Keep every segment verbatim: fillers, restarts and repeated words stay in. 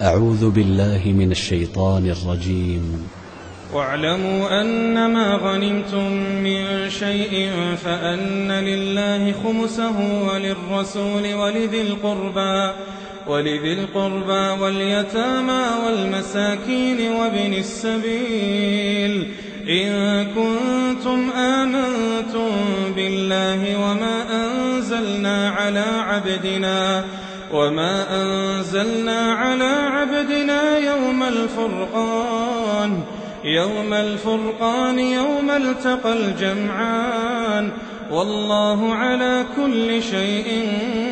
أعوذ بالله من الشيطان الرجيم. واعلموا أنما غنمتم من شيء فأن لله خمسه وللرسول ولذي القربى ولذي القربى واليتامى والمساكين وابن السبيل إن كنتم آمنتم بالله وما أنزلنا على عبدنا وما أنزلنا على عبدنا يوم الفرقان يوم الفرقان يوم التقى الجمعان والله على كل شيء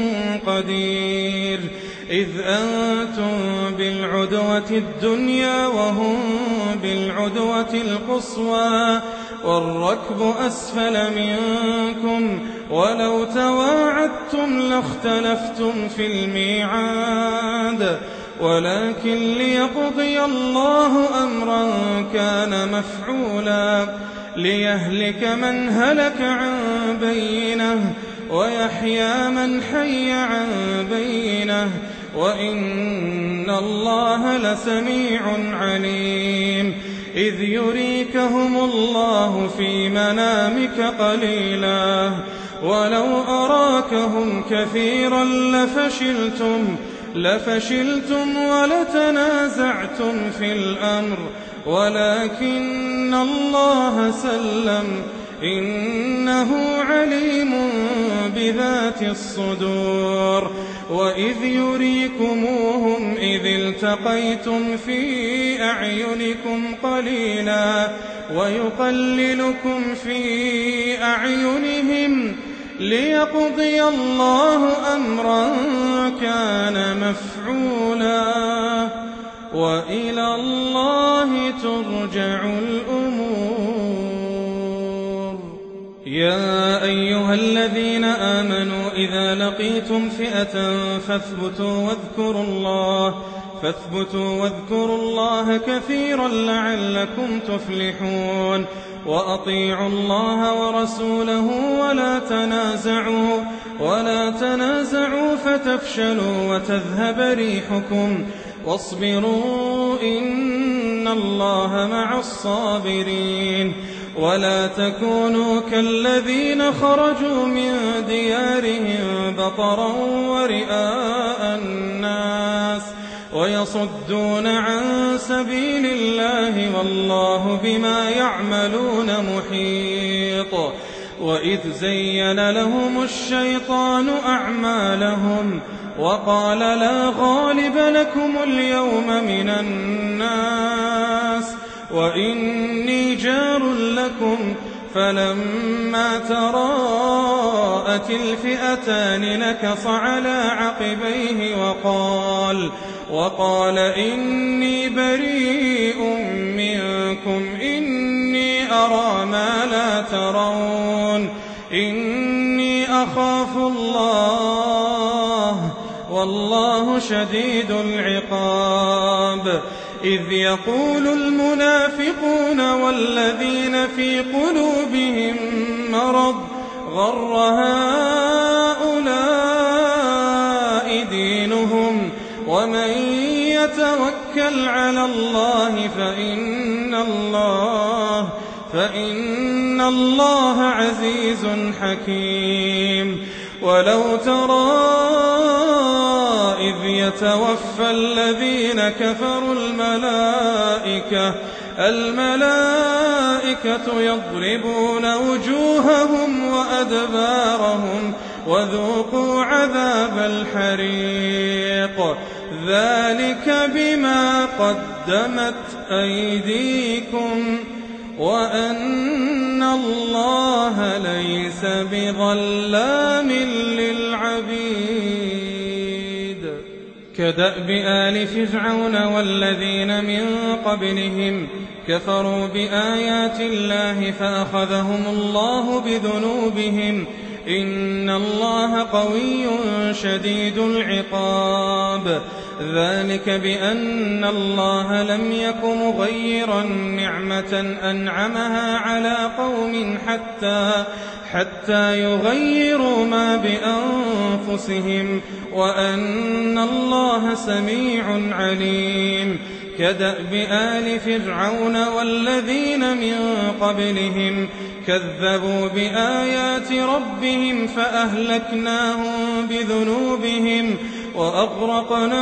قدير. إذ أنتم بالعدوة الدنيا وهم بالعدوة القصوى والركب أسفل منكم ولو تواعدتم لاختلفتم في الميعاد ولكن ليقضي الله أمرا كان مفعولا ليهلك من هلك عن بينه ويحيى من حي عن بينه وإن الله لسميع عليم. إذ يريكهم الله في منامك قليلا ولو أراكهم كثيرا لفشلتم لفشلتم ولتنازعتم في الأمر ولكن الله سلم إنه عليم بذات الصدور. وإذ يريكموهم إذ التقيتم في أعينكم قليلا ويقللكم في أعينهم ليقضي الله أمرا كان مفعولا وإلى الله ترجع الأمور. يا أيها الذين آمنوا إذا لقيتم فئة فاثبتوا واذكروا الله فاثبتوا واذكروا الله كثيرا لعلكم تفلحون. وأطيعوا الله ورسوله ولا تنازعوا ولا تنازعوا فتفشلوا وتذهب ريحكم واصبروا إن الله مع الصابرين. ولا تكونوا كالذين خرجوا من ديارهم بطرا ورئاء الناس ويصدون عن سبيل الله والله بما يعملون محيط. وإذ زين لهم الشيطان أعمالهم وقال لا غالب لكم اليوم من الناس وإني جار لكم فلما تراءت الفئتان نكص على عقبيه وقال وقال إني بريء منكم إني أرى ما لا ترون إني أخاف الله والله شديد العقاب. إذ يقول المنافقون والذين في قلوبهم مرض غر هؤلاء دينهم ومن يتوكل على الله فإن الله فإن الله عزيز حكيم. ولو ترى إذ يتوفى الذين كفروا الملائكة الملائكة يضربون وجوههم وأدبارهم وذوقوا عذاب الحريق ذلك بما قدمت أيديكم وأن الله ليس بظلام للعبيد. كدأب آل فرعون والذين من قبلهم كفروا بآيات الله فأخذهم الله بذنوبهم إن الله قوي شديد العقاب. ذلك بأن الله لم يك مغيرا نعمة أنعمها على قوم حتى حتى يغيروا ما بأنفسهم وأن الله سميع عليم. كدأب آل فرعون والذين من قبلهم كذبوا بآيات ربهم فأهلكناهم بذنوبهم وأغرقنا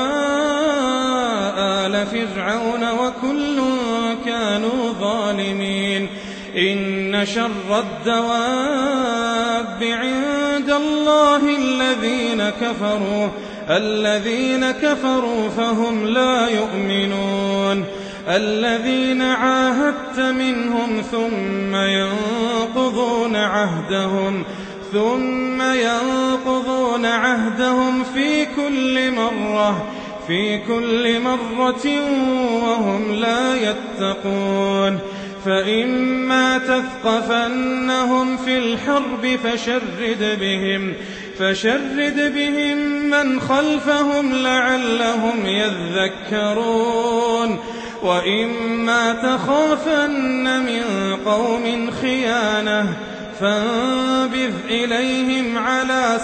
آل فرعون وكل كانوا ظالمين. إن شر الدواب عند الله الذين كفروا الذين كفروا فهم لا يؤمنون. الذين عاهدت منهم ثم ينقضون عهدهم ثم ينقضون عهدهم في كل مرة في كل مرة وهم لا يتقون. فإما تثقفنهم في الحرب فشرد بهم فشرد بهم من خلفهم لعلهم يذكرون. وإما تخافن من قوم خيانة فانبذ إليهم على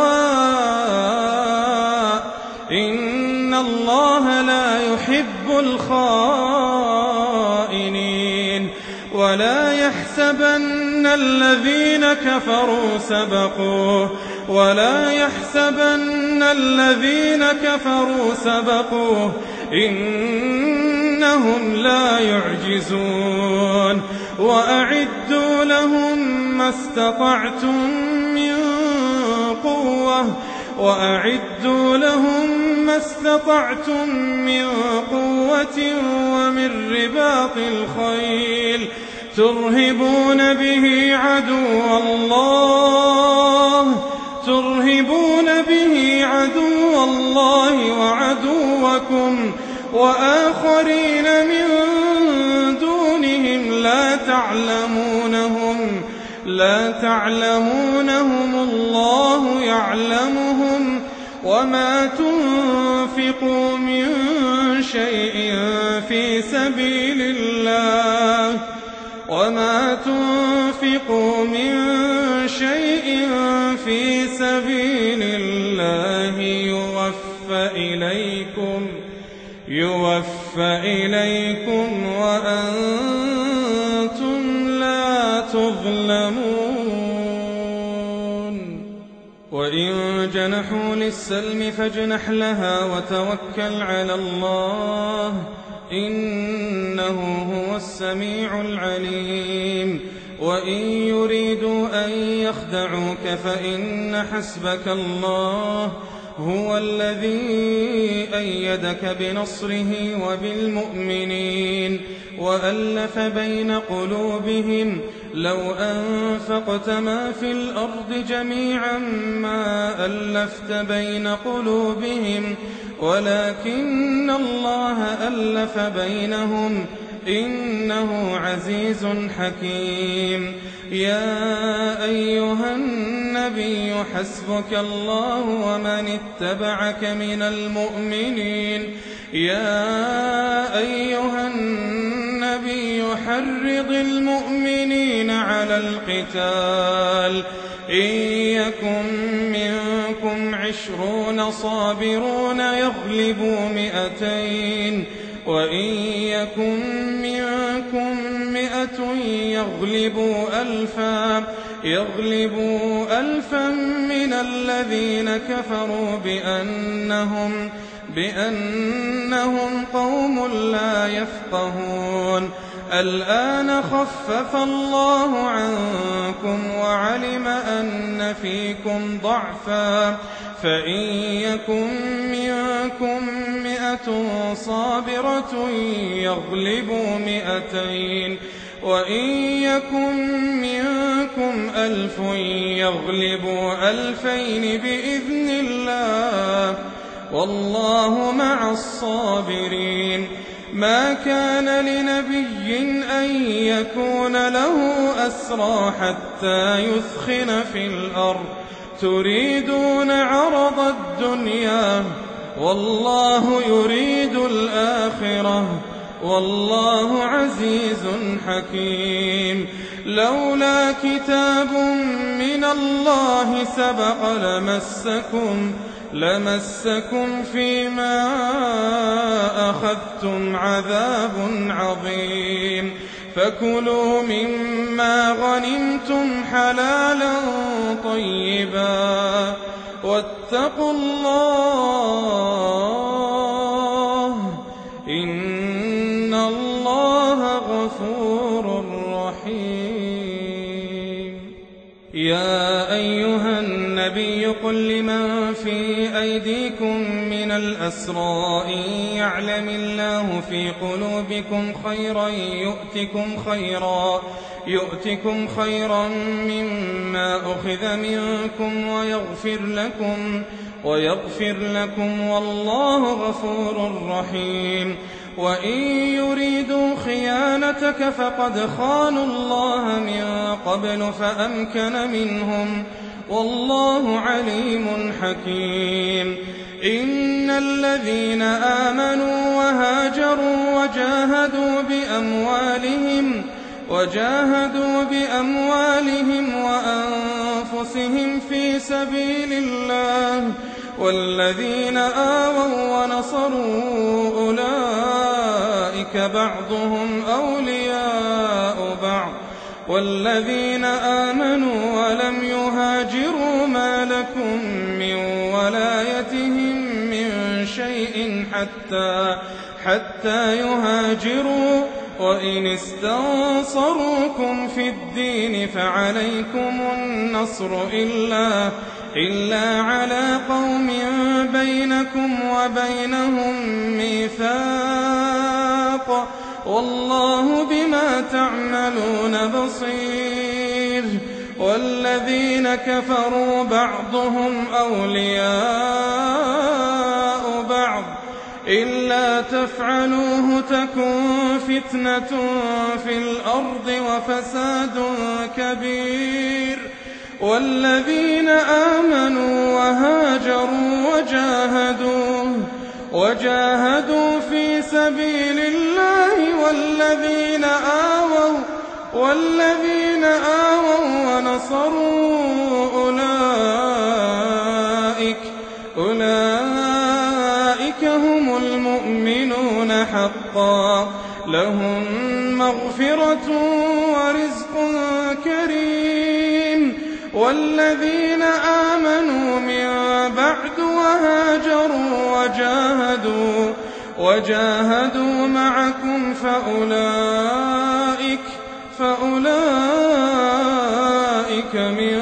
سواء إن الله لا يحب الخائنين. ولا يحسبن الذين كفروا سبقوا ولا يحسبن الذين كفروا سبقوا إنهم لا يعجزون. وأعدوا لهم ما استطعتم من قوة وأعدوا لهم ما استطعتم من قوة ومن رباط الخيل ترهبون به عدو الله ترهبون به عدو الله وعدوكم وآخرين من دونهم لا تعلمونهم لا تعلمونهم الله يعلمهم. وما تنفقوا من شيء في سبيل الله وما تنفقوا من شيء في سبيل الله يوفى إليكم يوفى إليكم وأنتم لا تظلمون. وإن جنحوا للسلم فاجنح لها وتوكل على الله إنه هو السميع العليم. وإن يريدوا أن يخدعوك فإن حسبك الله هو الذي أيدك بنصره وبالمؤمنين وألف بين قلوبهم لو أنفقت ما في الأرض جميعا ما ألفت بين قلوبهم ولكن الله ألف بينهم إنه عزيز حكيم. يا أيها النبي حسبك الله ومن اتبعك من المؤمنين. يا أيها النبي حرض المؤمنين على القتال إن يكن منكم عشرون صابرون يغلبوا مئتين وإن يكن منكم مئة يغلبوا ألفا يغلبوا ألفا من الذين كفروا بأنهم بأنهم قوم لا يفقهون. الآن خفف الله عنكم وعلم أن فيكم ضعفا فإن يكن منكم مئة صابرة يغلبوا مئتين وإن يكن منكم ألف يغلبوا ألفين بإذن الله والله مع الصابرين. ما كان لنبي أن يكون له أسرى حتى يثخن في الأرض تريدون عرض الدنيا والله يريد الآخرة والله عزيز حكيم. لولا كتاب من الله سبق لمسكم لمسكم فيما أخذتم عذاب عظيم. فكلوا مما غنمتم حلالا طيبا واتقوا الله إن الله غفور رحيم. يا أيها النبي قل لمن في أيديكم من الأسرى إن يعلم الله في قلوبكم خيرا يؤتكم خيرا يؤتكم خيرا مما أخذ منكم ويغفر لكم ويغفر لكم والله غفور رحيم. وإن يريدوا خيانتك فقد خانوا الله من قبل فأمكن منهم والله عليم حكيم. إن الذين آمنوا وهاجروا وجاهدوا بأموالهم وجاهدوا بأموالهم وأنفسهم في سبيل الله والذين آووا ونصروا أولئك بعضهم أولياء بعض والذين آمنوا ولم يهاجروا ما لكم من ولايتهم من شيء حتى حتى يهاجروا وإن استنصروكم في الدين فعليكم النصر إلا إلا على قوم بينكم وبينهم ميثاق والله بما تعملون بصير. والذين كفروا بعضهم أولياء بعض إلا تفعلوه تكن فتنة في الأرض وفساد كبير. والذين آمنوا وهاجروا وجاهدوا وجاهدوا في سبيل الله والذين آووا والذين آووا ونصروا أولئك أولئك هم المؤمنون حقا لهم مغفرة ورزق كريم. والذين آمنوا من بعد وهاجروا وجاهدوا وجاهدوا معكم فأولئك فأولئك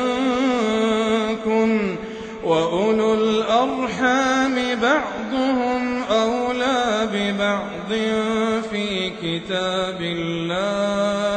منكم وأولو الأرحام بعضهم أولى ببعض في كتاب الله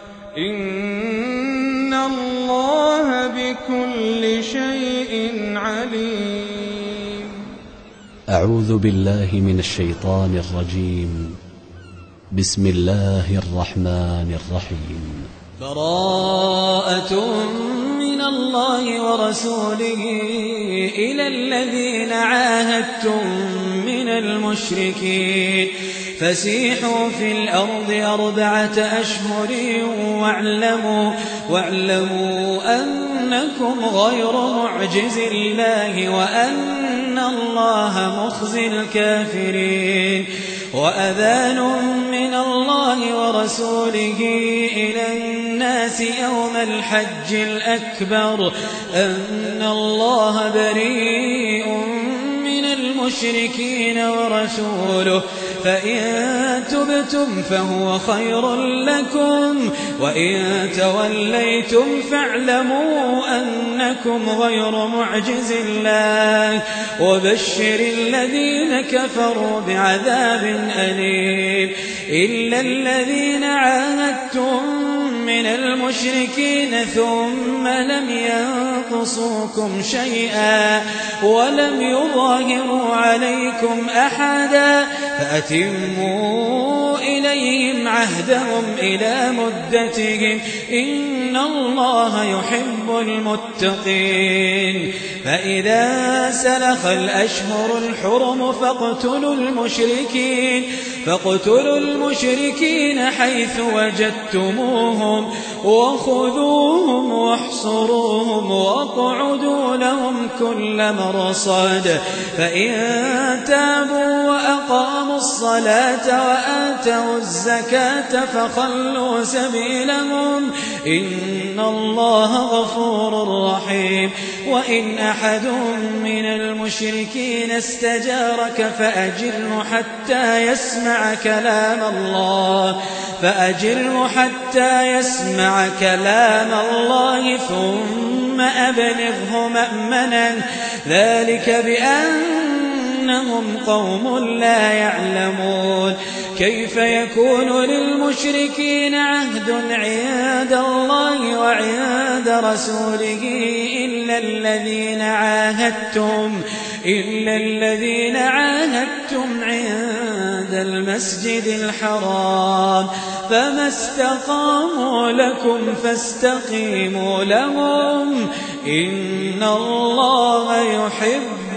إن الله بكل شيء عليم. أعوذ بالله من الشيطان الرجيم. بسم الله الرحمن الرحيم. براءة من الله ورسوله إلى الذين عاهدتم من المشركين فسيحوا في الأرض أربعة أشهر واعلموا, واعلموا أنكم غير معجز الله وأن الله مخزي الكافرين. وأذان من الله ورسوله إلى الناس يوم الحج الأكبر أن الله بريء من المشركين ورسوله فإن تبتم فهو خير لكم وإن توليتم فاعلموا أنكم غير معجز الله وبشر الذين كفروا بعذاب أليم. إلا الذين عاهدتم من المشركين ثم لم ينقصوكم شيئا ولم يظاهروا عليكم أحدا فأتموا إليهم عهدهم إلى مدتهم إن الله يحب المتقين فإذا سلخ الأشهر الحرم فاقتلوا المشركين فاقتلوا المشركين حيث وجدتموهم وخذوهم واحصروهم واقعدوا لهم كل مرصاد فإن تابوا وأقاموا الصلاة وآتوا الزكاة فخلوا سبيلهم إن الله غفور رحيم وإن أحد من المشركين استجارك فأجره حتى يسمع كلام الله فأجره حتى يسمع كلام الله ثم أبلغه مأمنا ذلك بأنهم قوم لا يعلمون كيف يكون للمشركين عهد عند الله وعند رسوله إلا الذين عاهدتم إلا الذين عاهدتم عند المسجد الحرام فما استقاموا لكم فاستقيموا لهم إن الله يحب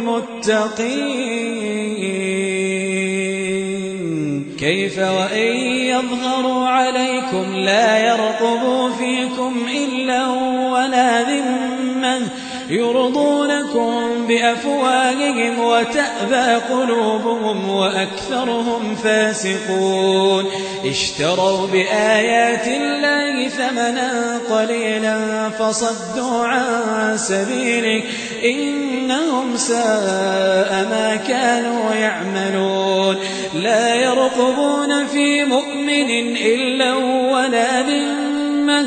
المتقين كيف وإن يظهروا عليكم لا يرقبوا فيكم إلا ولا ذمة يرضونكم بأفواههم وتأبى قلوبهم وأكثرهم فاسقون اشتروا بآيات الله ثمنا قليلا فصدوا عن سبيله إنهم ساء ما كانوا يعملون لا يرقبون في مؤمن إلا ولا ذمة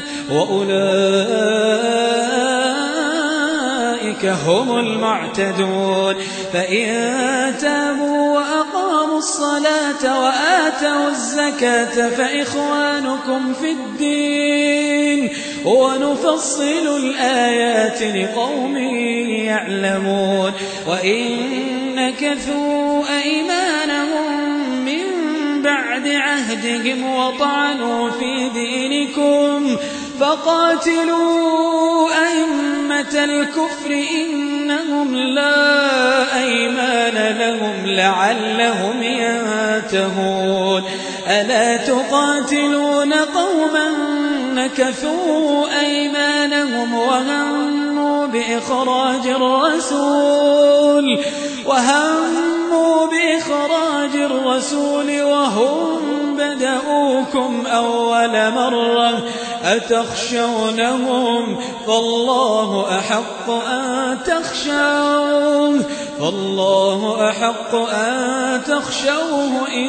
وأولئك هم المعتدون فإن تابوا وأقاموا الصلاة وآتوا الزكاة فإخوانكم في الدين ونفصل الآيات لقوم يعلمون وإن نكثوا أيمانهم من بعد عهدهم وطعنوا في دينكم فقاتلوا أئمة الكفر إنهم لا أيمان لهم لعلهم ينتهون ألا تقاتلون قوما نكثوا أيمانهم وهموا بإخراج الرسول وهموا بإخراج الرسول وهم بدأوكم أول مرة أتخشونهم فالله أحق أن تخشوه فالله أحق أن تخشوه إن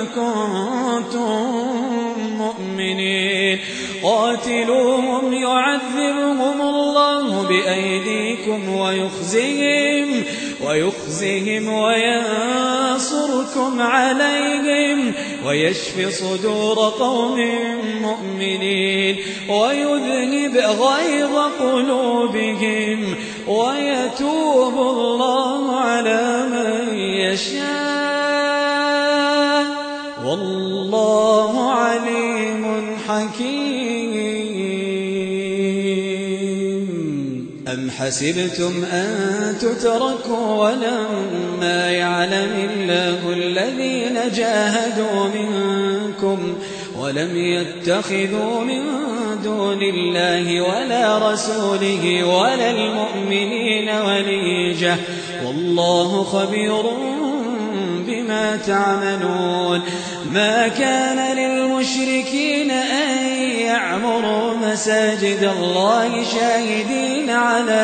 كنتم مؤمنين قاتلوهم يعذبهم الله بأيديكم ويخزيهم ويخزيهم وينصركم عليهم ويشفي صدور قوم مؤمنين ويذهب غيظ قلوبهم ويتوب الله على من يشاء والله عليم حكيم أم حسبتم أن تتركوا ولما يعلم الله الذين جاهدوا منكم ولم يتخذوا من دون الله ولا رسوله ولا المؤمنين وليجة والله خبير بما تعملون ما كان للمشركين أن يعمروا مساجد الله شاهدين على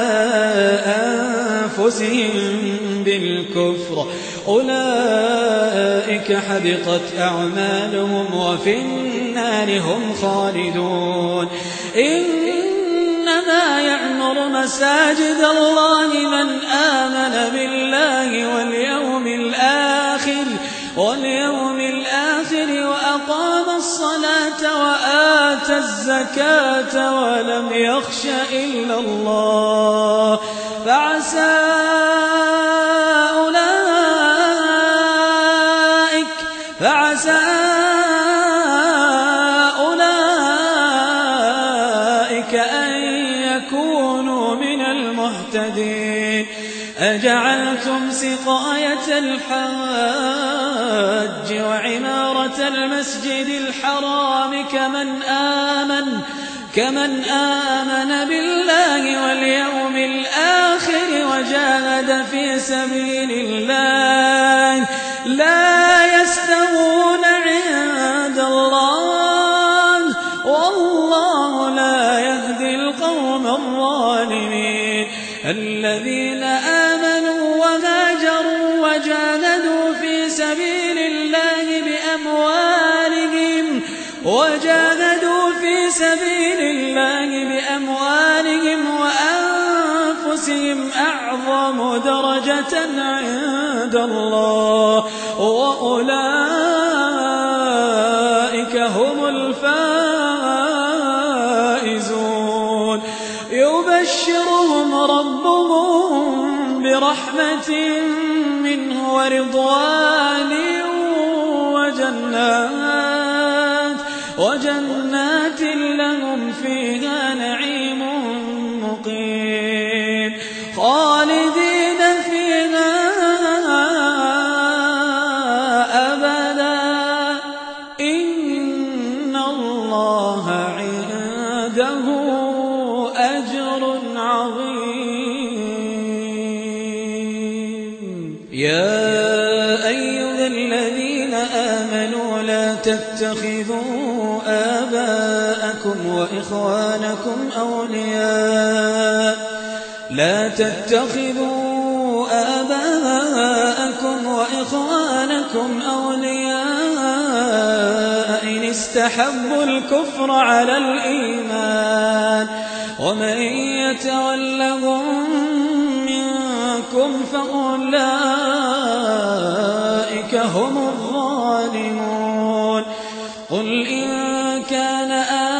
أنفسهم بالكفر أولئك حبطت أعمالهم وفي النار هم خالدون إنما يعمر مساجد الله من آمن بالله واليوم الآخر واليوم الآخر وأقام الصلاة وآتى الزكاة ولم يخش إلا الله فعسى أولئك فعسى مهتدين أجعلتم سقاية الحاج وعمارة المسجد الحرام كمن آمن كمن آمن بالله واليوم الآخر وجاهد في سبيل الله لا يستوون عند الله والله لا يهدي القوم الظالمين الذين آمنوا وهاجروا وجاهدوا في سبيل الله بأموالهم وجاهدوا في سبيل الله بأموالهم وأنفسهم أعظم درجة عند الله وأولئك هم الفائزون يبشرهم ربهم برحمة منه ورضوان وجنات وجنات لهم فيها نعيم مقيم خالدين فيها أبدا إن الله عنده أجر عظيم يا أيها الذين آمنوا لا تتخذوا آباءكم وإخوانكم أولياء لا تتخذوا آباءكم وإخوانكم أولياء إن استحبوا الكفر على الإيمان ومن يتولهم منكم فأولئك هم الظالمون قل إن كان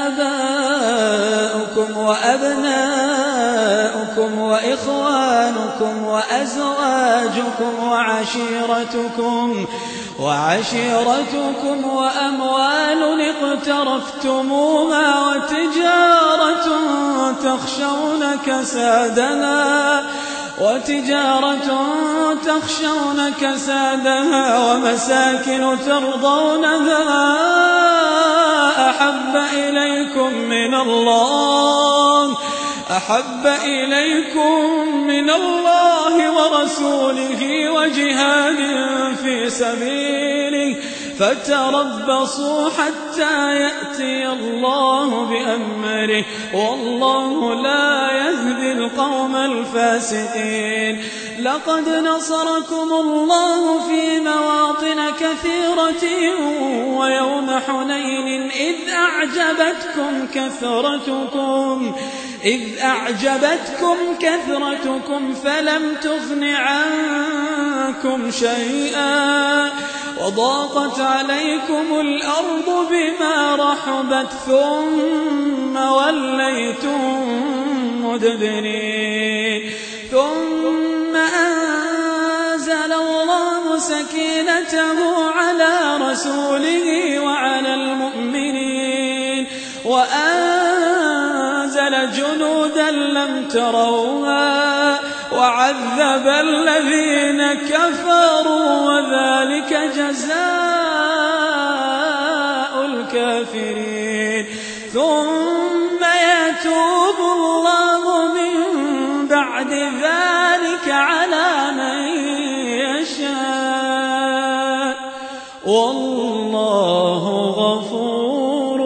آباؤكم وأبناؤكم وإخوانكم وأزواجكم وعشيرتكم وعشيرتكم وأموال اقترفتموها وتجارة تخشون كسادها وتجارة تخشون كسادها ومساكن ترضونها أحب إليكم من الله أحب إليكم من الله ورسوله وجهاد في سبيله فتربصوا حتى يأتي الله بأمره والله لا يهدي القوم الفاسقين لقد نصركم الله في مواطن كثيرة ويوم حنين إذ أعجبتكم كثرتكم إذ أعجبتكم كثرتكم فلم تغن عنكم شيئا وضاقت عليكم الأرض بما رحبت ثم وليتم مدبرين ثم أنزل الله سكينته على رسوله وعلى المؤمنين وأنزل جنودا لم تروها وعذب الذين كفروا وذلك جزاء الكافرين ثم يتوب الله من بعد ذلك على من يشاء والله غفور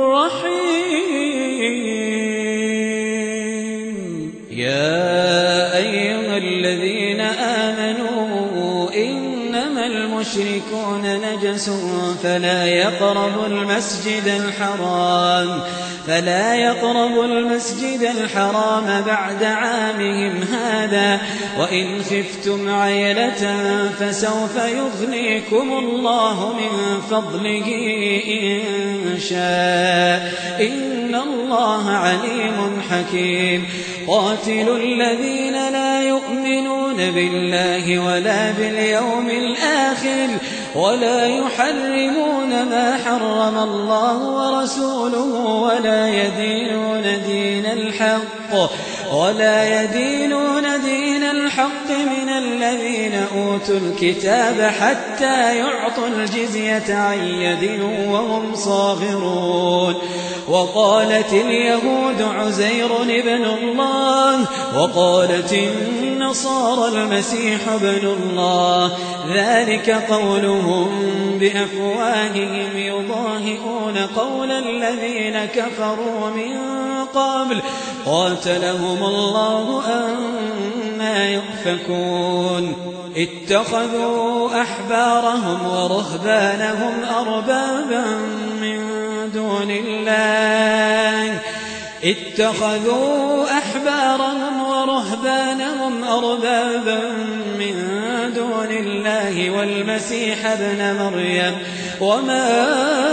رحيم يا أيها الذين آمنوا إنما المشركون نجس فلا يقربوا المسجد الحرام فلا يقربوا المسجد الحرام بعد عامهم هذا وإن خفتم عيلة فسوف يغنيكم الله من فضله إن شاء إن الله عليم حكيم قاتلوا الذين لا يؤمنون بالله ولا باليوم الآخر ولا يحرمون ما حرم الله ورسوله ولا يدينون دين الحق ولا يدينون دين الحق من الذين أوتوا الكتاب حتى يعطوا الجزية عن يد وهم صاغرون. وقالت اليهود عزير ابن الله وقالت النصارى المسيح ابن الله ذلك قولهم بأفواههم يضاهئون قول الذين كفروا من قبل قاتلهم الله أنى يؤفكون. اتخذوا أحبارهم ورهبانهم أربابا من دون الله اتخذوا أحبارهم ورهبانهم أربابا من دون الله والمسيح ابن مريم وما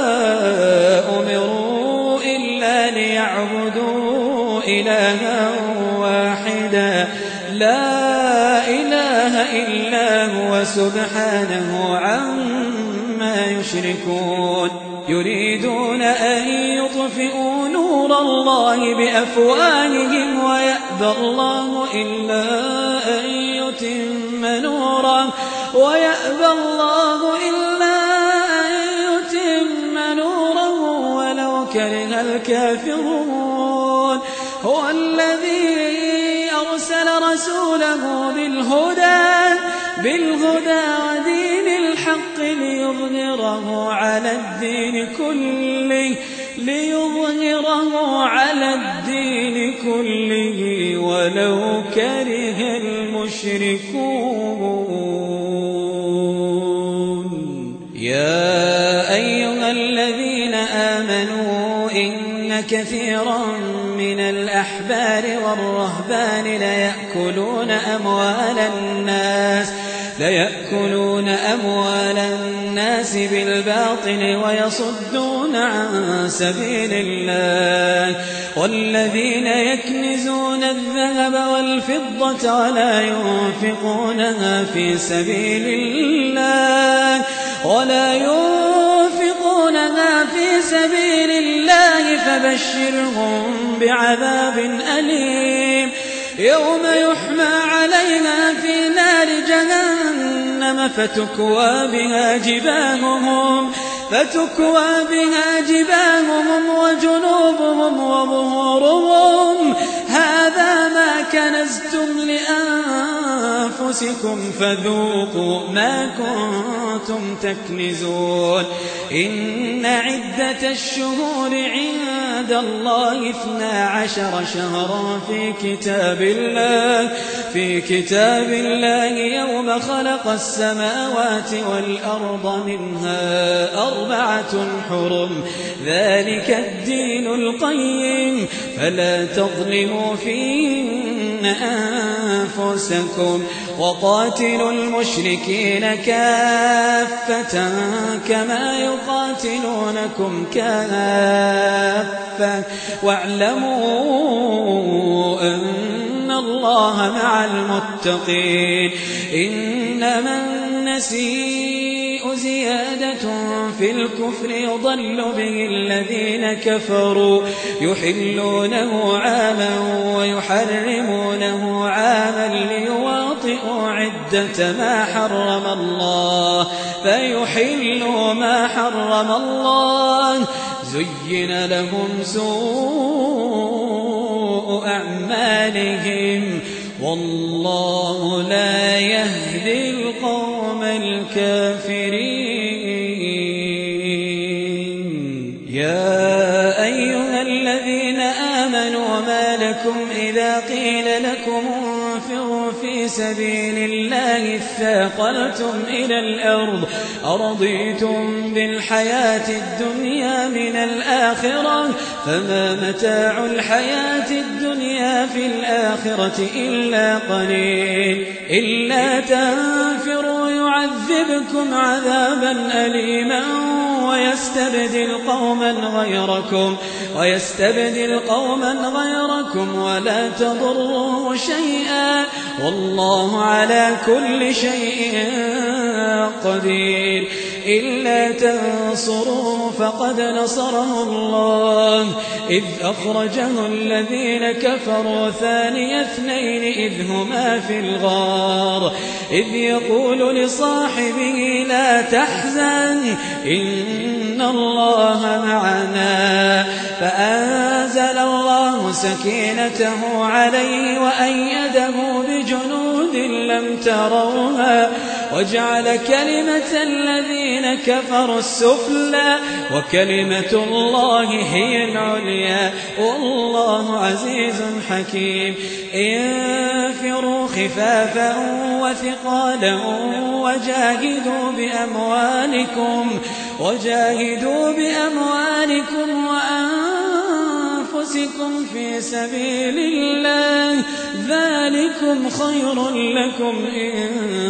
أمروا إلا ليعبدوا إلها واحدا لا إله إلا هو سبحانه عما يشركون. يريدون أن يطفئوا نور الله بأفواههم ويأبى الله إلا أن يتم نوره ويأبى الله إلا أن يتم نوره ولو كره الكافرون. هو الذي أرسل رسوله بالهدى بالهدى ودين الحق ليظهره على الدين كله ليظهره على الدين كله ولو كره المشركون. يا أيها الذين آمنوا إن كثيرا من الأحبار والرهبان ليأكلون أموال الناس ليأكلون أموال الناس بالباطل ويصدون عن سبيل الله. والذين يكنزون الذهب والفضة ولا ينفقونها في سبيل الله ولا ينفقونها في سبيل الله فبشرهم بعذاب أليم يوم يحمى عليها في نار جهنم فتكوى بها جباههم فتكوى بها جباههم وجنوبهم وظهورهم هذا ما كنزتم لأنفسكم فذوقوا ما كنتم تكنزون. إن عدة الشهور عند الله اثنا عشر شهرا في كتاب الله في كتاب الله يوم خلق السماوات والأرض منها أربعة حرم ذلك الدين القيم فلا تظلموا فيهن أنفسكم وقاتلوا المشركين كافة كما يقاتلونكم كافة واعلموا أن الله مع المتقين. إنما النسيء زيادة في الكفر يضل به الذين كفروا يحلونه عاما ويحرمونه عاما ليواطئوا عدة ما حرم الله فيحلوا ما حرم الله. زين لهم سوء أعمالهم والله لا يهدي القوم الكافرين. يا أيها الذين آمنوا ما لكم إذا قيل لكم انفروا في سبيل الله اثاقلتم إلى الأرض أرضيتم بالحياة الدنيا من الآخرة فما متاع الحياة الدنيا في الآخرة إلا قليل. إلا تنفروا يعذبكم عذابا أليما ويستبدل قوما غيركم ويستبدل قوما غيركم ولا تضروه شيئا والله على كل شيء قدير إلا تنصروه فقد نصره الله إذ أخرجه الذين كفروا ثاني اثنين إذ هما في الغار إذ يقول لصاحبه لا تحزن إن الله معنا فأنزل الله سكينته عليه وأيده بجنود لم تروها وجعل كلمة الذين كفروا السفلى وكلمة الله هي العليا والله عزيز حكيم انفروا خفافا وثقالا وجاهدوا بأموالكم وجاهدوا بأموالكم وأنفسكم في سبيل الله ذلكم خير لكم إن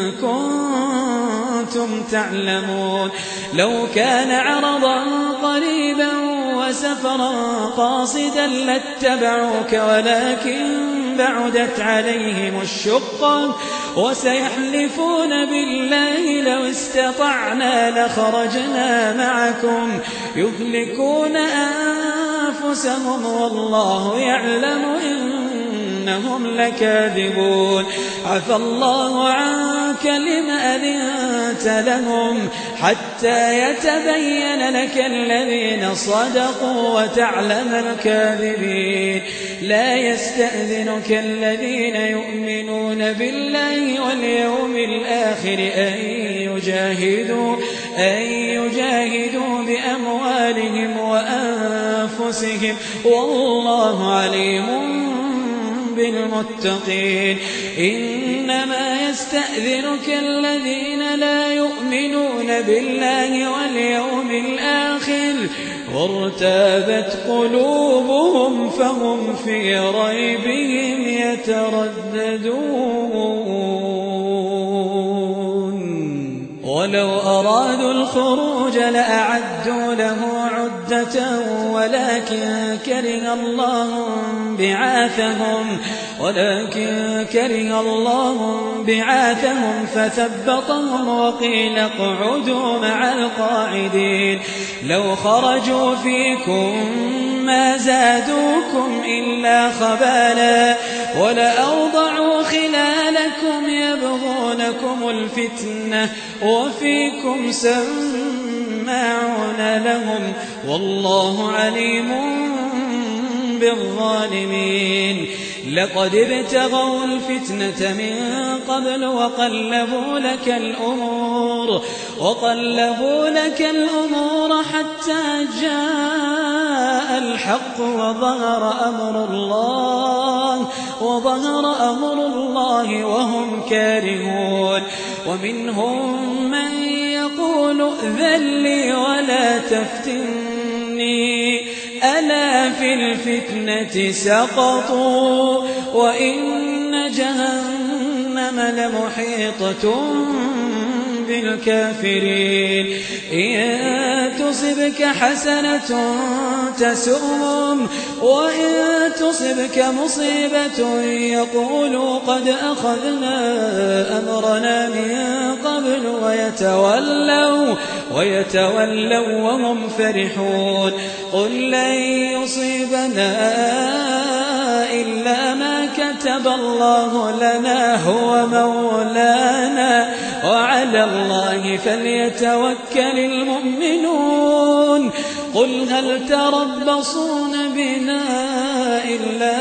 كنتم تعلمون لو كان عرضا قريبا وسفرا قاصدا لاتبعوك ولكن بعدت عليهم الشقة وسيحلفون بالله لو استطعنا لخرجنا معكم يهلكون أنفسهم والله يعلم إنهم لكاذبون عفى الله عنك لما أذنت لهم حتى يتبين لك الذين صدقوا وتعلم الكاذبين لا يستأذنك الذين يؤمنون بالله واليوم الآخر أن يجاهدوا, أن يجاهدوا بأموالهم وأنفسهم والله عليم بالمتقين إنما يستأذنك الذين لا يؤمنون بالله واليوم الآخر وارتابت قلوبهم فهم في ريبهم يترددون ولو أرادوا الخروج لأعدوا له عدة ولكن كره الله بعاثهم ولكن كره الله بعاثهم فثبطهم وقيل اقعدوا مع القاعدين لو خرجوا فيكم ما زادوكم إلا خبالا ولأوضعوا خلالكم يبغونكم الفتنة وفيكم سماعون لهم والله عليم بالظالمين لقد ابتغوا الفتنة من قبل وقلبوا لك الأمور وقلبوا لك الأمور حتى جاء الحق وظهر أمر الله وظهر أمر الله وهم كارهون ومنهم من يقول ائذن لي ولا تفتني ألا في الفتنة سقطوا وإن جهنم لمحيطة بالكافرين إن تصبك حسنة تسؤهم وإن تصبك مصيبة يقولوا قد أخذنا أمرنا من قبل ويتولوا, ويتولوا وهم فرحون قل لن يصيبنا إلا ما كتب الله لنا هو مولانا وعلى الله فليتوكل المؤمنون قل هل تربصون بنا إلا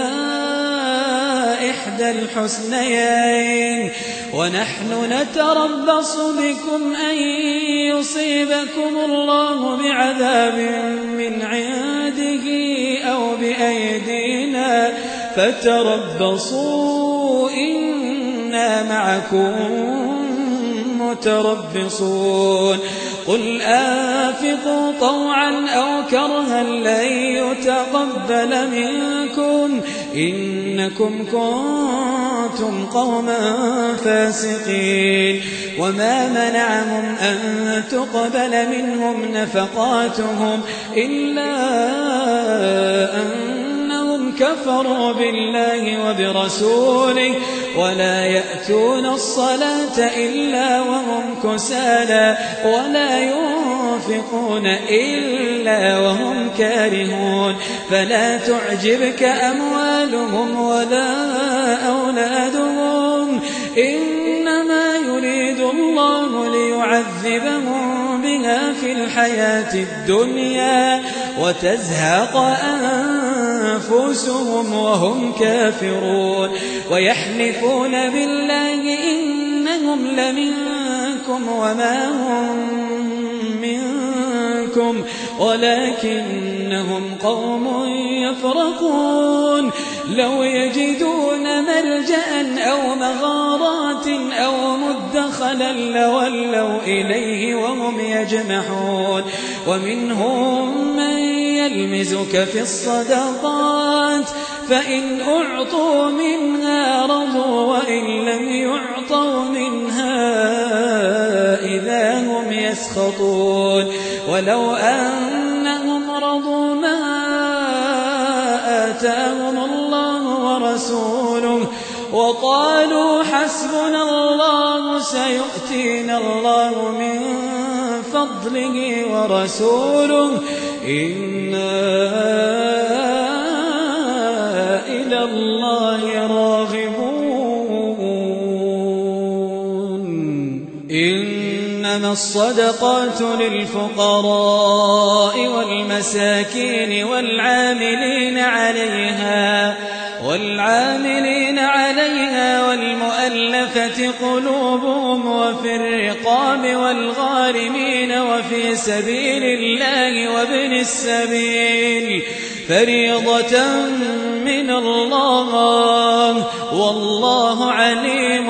إحدى الحسنيين ونحن نتربص بكم أن يصيبكم الله بعذاب من عنده أو بأيدينا فتربصوا إنا معكم متربصون قل أنفقوا طوعا أو كرها لن يتقبل منكم إنكم كنتم قوما فاسقين وما منعهم أن تقبل منهم نفقاتهم إلا أنهم كفروا بالله وبرسوله ولا يأتون الصلاة إلا وهم كسالى ولا ينفقون إلا وهم كارهون فلا تعجبك أموالهم ولا أولادهم إنما يريد الله ليعذبهم بها في الحياة الدنيا وتزهق أنفسهم وهم كافرون ويحلفون بالله إنهم لمنكم وما هم منكم ولكنهم قوم يفرقون لو يجدون ملجأ أو مغارات أو مدخلا لولوا إليه وهم يجمحون ومنهم من يلمزك في الصدقات فإن أعطوا منها رضوا وإن لم يعطوا منها إذا هم يسخطون ولو أنهم رضوا ما آتاهم الله ورسوله وقالوا حسبنا الله سيؤتينا الله من فضله ورسوله إنا إلى الله راغبون إنما الصدقات للفقراء والمساكين والعاملين عليها والعاملين عليها والمؤلفة قلوبهم وفي الرقاب والغارمين وفي سبيل الله وابن السبيل فريضة من الله والله عليم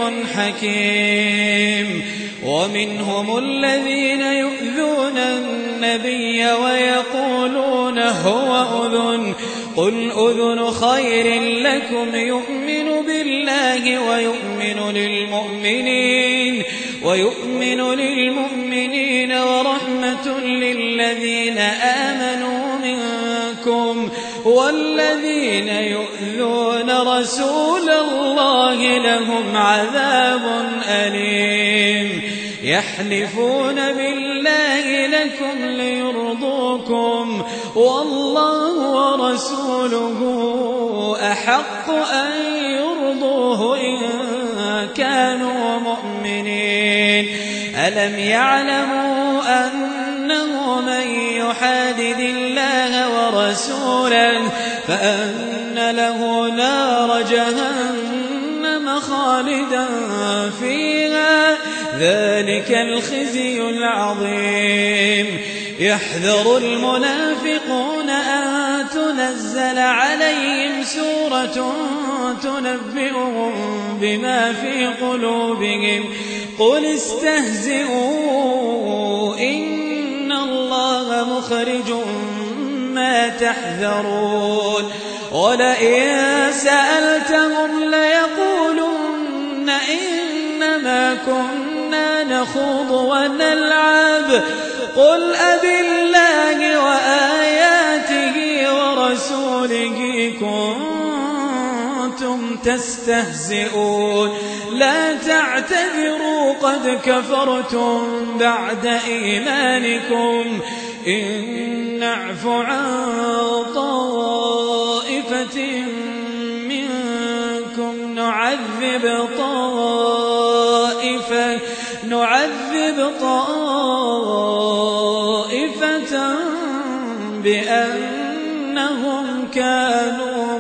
حكيم ومنهم الذين يؤذون النبي ويقولون هو أذن قل أذن خير لكم يؤمن بالله ويؤمن للمؤمنين ويؤمن للمؤمنين ورحمة للذين آمنوا منكم والذين يؤذون رسول الله لهم عذاب أليم يحلفون بالله لكم ليرضوكم والله ورسوله أحق أن يرضوه إن كانوا مؤمنين ألم يعلموا أنه من يحادد الله ورسوله فأن له نار جهنم خالدا فيها ذلك الخزي العظيم يحذر المنافقون أن تنزل عليهم سورة تنبئهم بما في قلوبهم قل استهزئوا إن الله مخرج ما تحذرون ولئن سألتهم ليقولن إنما كنا نخوض ونلعب قل أبالله وآياته ورسوله كنتم تستهزئون لا تعتذروا قد كفرتم بعد إيمانكم إن نعف عن طائفة منكم نعذب طائفة نعذب طائفة بأنهم كانوا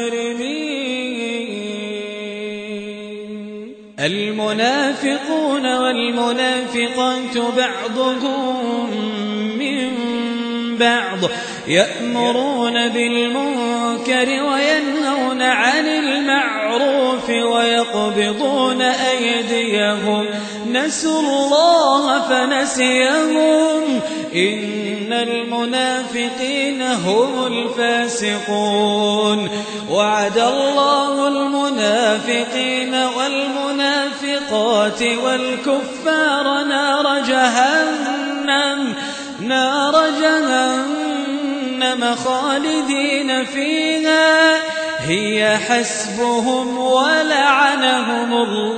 مجرمين المنافقون والمنافقات بعضهم من بعض يأمرون بالمنكر وينهون عن المعروف ويقبضون أيديهم نسوا الله فنسيهم إن المنافقين هم الفاسقون وعد الله المنافقين والمنافقات والكفار نار جهنم نار جهنم خالدين فيها هي حسبهم ولعنهم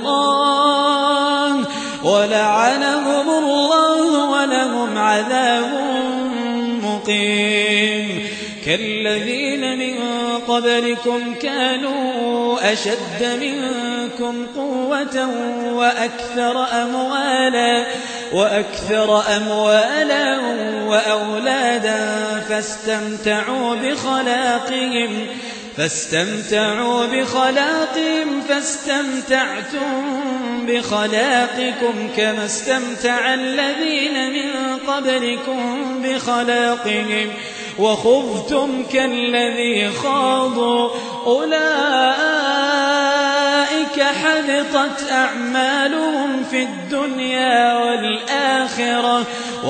الله ولعنهم الله ولهم عذاب مقيم كالذين من قبلكم كانوا أشد منكم قوة وأكثر أموالا وأكثر أموالا وأولادا فاستمتعوا بخلاقهم فاستمتعوا بخلاقهم فاستمتعتم بخلاقكم كما استمتع الذين من قبلكم بخلاقهم وخضتم كالذي خاضوا أولئك حبطت أعمالهم في الدنيا والآخرة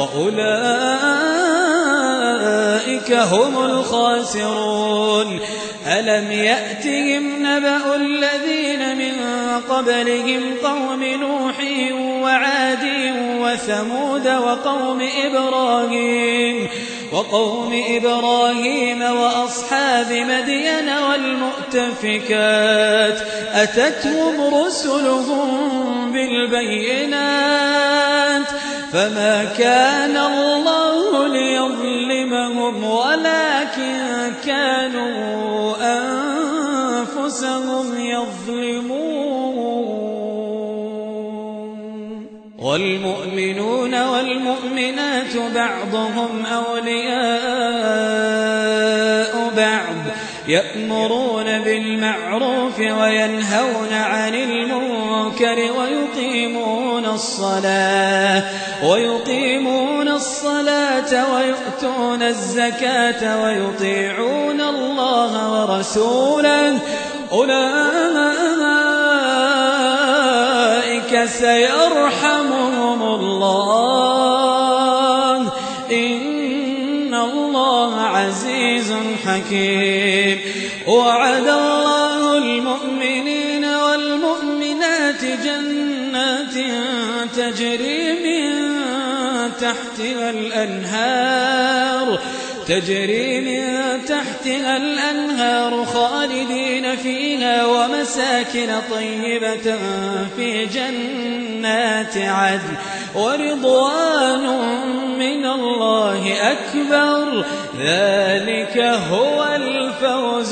وأولئك هم الخاسرون ألم يأتهم نبأ الذين من قبلهم قوم نوح وعاد وثمود وقوم إبراهيم وقوم إبراهيم وأصحاب مدين والمؤتفكات أتتهم رسلهم بالبينات فما كان الله ليظلمهم ولكن كانوا أنفسهم يظلمون والمؤمنون والمؤمنات بعضهم أولياء بعض يأمرون بالمعروف وينهون عن المنكر ويقيمون الصلاة ويقيمون الصلاة ويؤتون الزكاة ويطيعون الله ورسوله أولئك سيرحمهم الله إن الله عزيز حكيم وعد الله المؤمنين والمؤمنات جنات تجري من تحتها الأنهار تجري من تحتها الأنهار خالدين فيها ومساكن طيبة في جنات عدن ورضوان من الله أكبر ذلك هو الفوز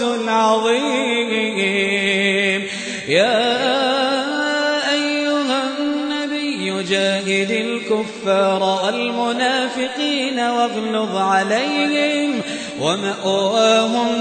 العظيم يا أيها النبي جاهد الكفار والمنافقين واغلظ عليهم ومأواهم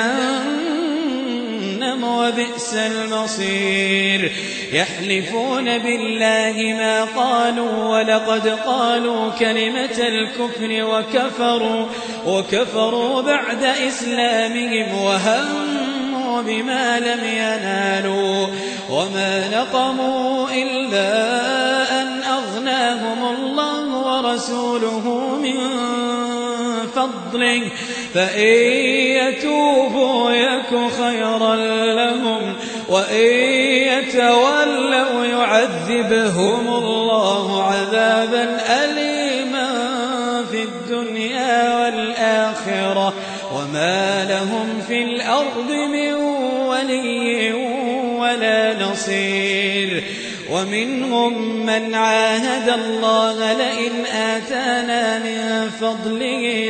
جهنم وبئس المصير يحلفون بالله ما قالوا ولقد قالوا كلمة الكفر وكفروا وكفروا بعد إسلامهم وهموا بما لم ينالوا وما نقموا إلا أن أغناهم الله ورسوله من فضله فإن يتوبوا يك خيرا لهم وإن يتولوا يعذبهم الله عذابا أليما في الدنيا والآخرة وما لهم في الأرض من ولي ولا نصير ومنهم من عاهد الله لئن آتانا من فضله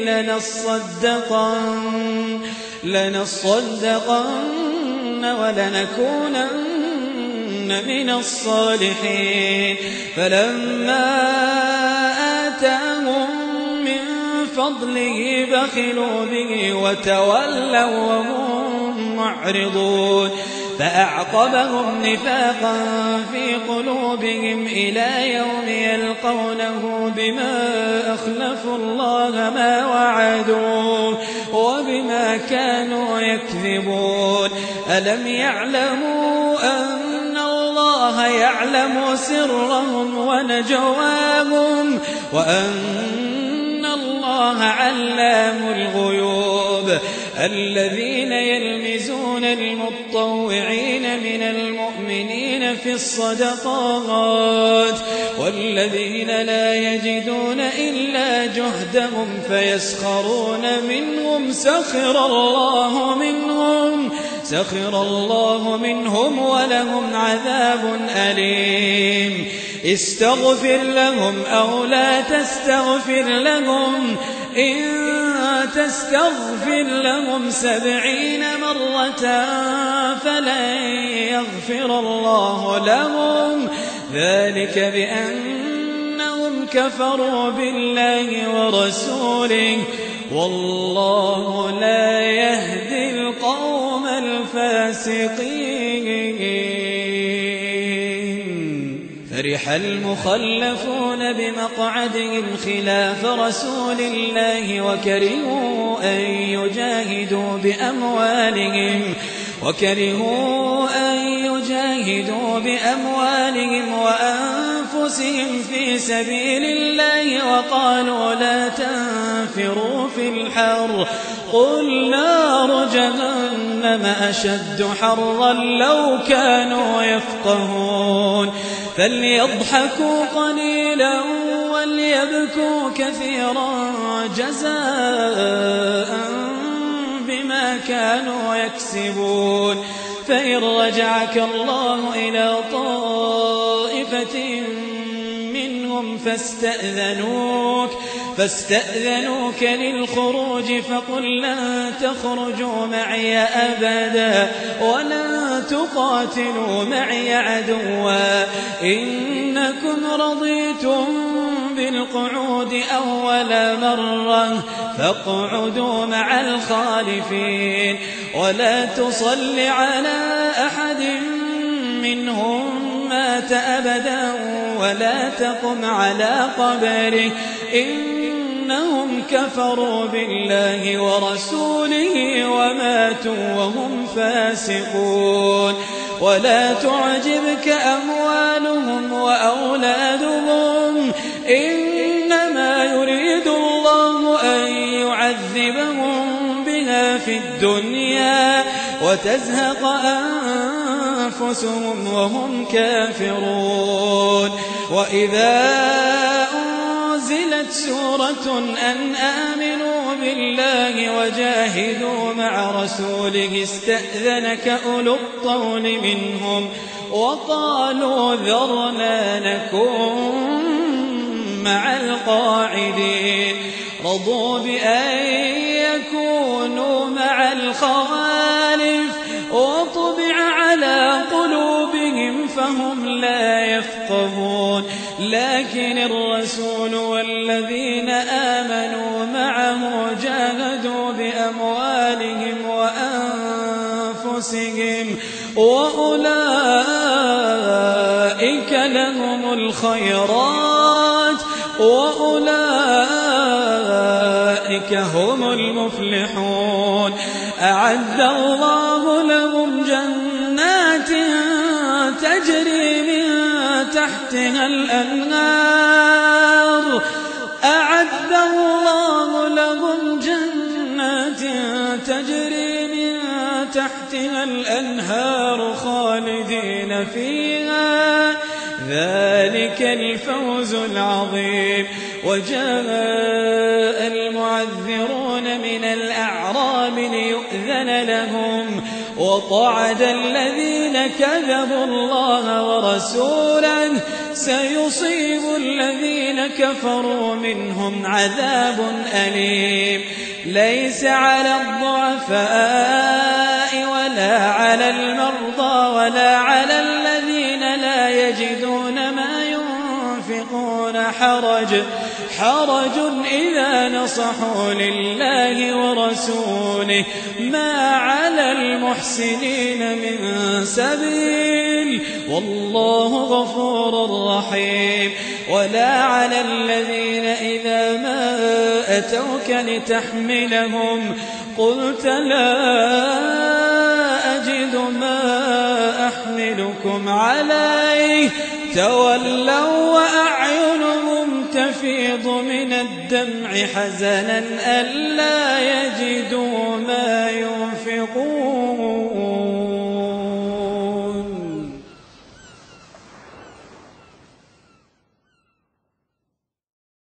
لنصدقن لنصدقن ولنكونن من الصالحين فلما آتاهم من فضله بخلوا به وتولوا وهم معرضون فأعقبهم نفاقا في قلوبهم إلى يوم يلقونه بما أخلفوا الله ما وعدوه وبما كانوا يكذبون ألم يعلموا أن الله يعلم سرهم ونجواهم وأن الله علام الغيوب الذين يلمزون المتطوعين من المؤمنين في الصدقات والذين لا يجدون إلا جهدهم فيسخرون منهم سخر الله منهم سخر الله منهم ولهم عذاب أليم استغفر لهم أو لا تستغفر لهم إن تستغفر لهم سبعين مرة فلن يغفر الله لهم ذلك بأنهم كفروا بالله ورسوله والله لا يهدي القوم الفاسقين. فرح المخلفون بمقعدهم خلاف رسول الله وكرهوا أن يجاهدوا بأموالهم وكرهوا أن يجاهدوا بأموالهم وأنفسهم في سبيل الله وقالوا لا تنفروا في الحر قل نار جهنم أشد حرا لو كانوا يفقهون فليضحكوا قليلا وليبكوا كثيرا جزاء بما كانوا يكسبون فإن رجعك الله إلى طائفة منهم فاستأذنوك فاستأذنوك للخروج فقل لن تخرجوا معي أبدا ولن تقاتلوا معي عدوا إنكم رضيتم بالقعود أول مرة فاقعدوا مع الخالفين ولا تصل على أحد منهم مات أبدا ولا تقم على قبره إنهم كفروا بالله ورسوله وماتوا وهم فاسقون ولا تعجبك أموالهم وأولادهم إنما يريد الله أن يعذبهم بها في الدنيا وتزهق أنفسهم وهم كافرون وإذا أنزلت سورة أن آمنوا بالله وجاهدوا مع رسوله استأذنك أولو الطول منهم وقالوا ذرنا نكن مع القاعدين رضوا بأن يكونوا مع الخوالف وطبع على قلوبهم فهم لا يفقهون لكن الرسول والذين آمنوا معه جاهدوا بأموالهم وأنفسهم وأولئك لهم الخيرات وأولئك هم المفلحون أعد الله لهم جنات تجري من تحتها الأنهار أعد الله لهم جنات تجري من تحتها الأنهار خالدين فيها ذلك الفوز العظيم وجاء المعذرون من الأعراب ليؤذن لهم وقعد الذين كذبوا الله ورسوله سيصيب الذين كفروا منهم عذاب أليم ليس على الضعفاء ولا على المرضى ولا على الذين لا يجدون ما ينفقون حرج حرج إذا نصحوا لله ورسوله ما على المحسنين من سبيل والله غفور رحيم ولا على الذين إذا ما أتوك لتحملهم قلت لا أجد ما أحملكم عليه تولوا وأعينهم تفيض من الدمع حزنا ألا